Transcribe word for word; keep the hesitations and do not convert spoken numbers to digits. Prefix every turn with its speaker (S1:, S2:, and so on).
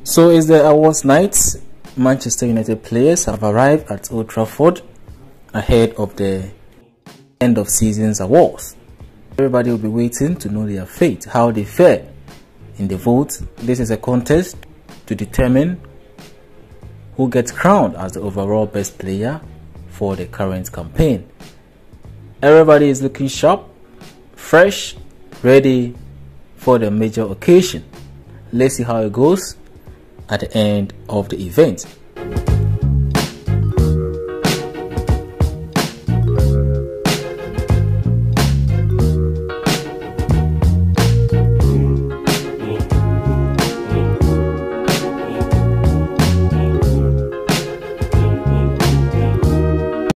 S1: So it's the awards night. Manchester United players have arrived at Old Trafford ahead of the end of season's awards. Everybody will be waiting to know their fate, how they fare in the vote. This is a contest to determine who gets crowned as the overall best player for the current campaign. Everybody is looking sharp, fresh, ready for the major occasion. Let's see how it goes at the end of the event.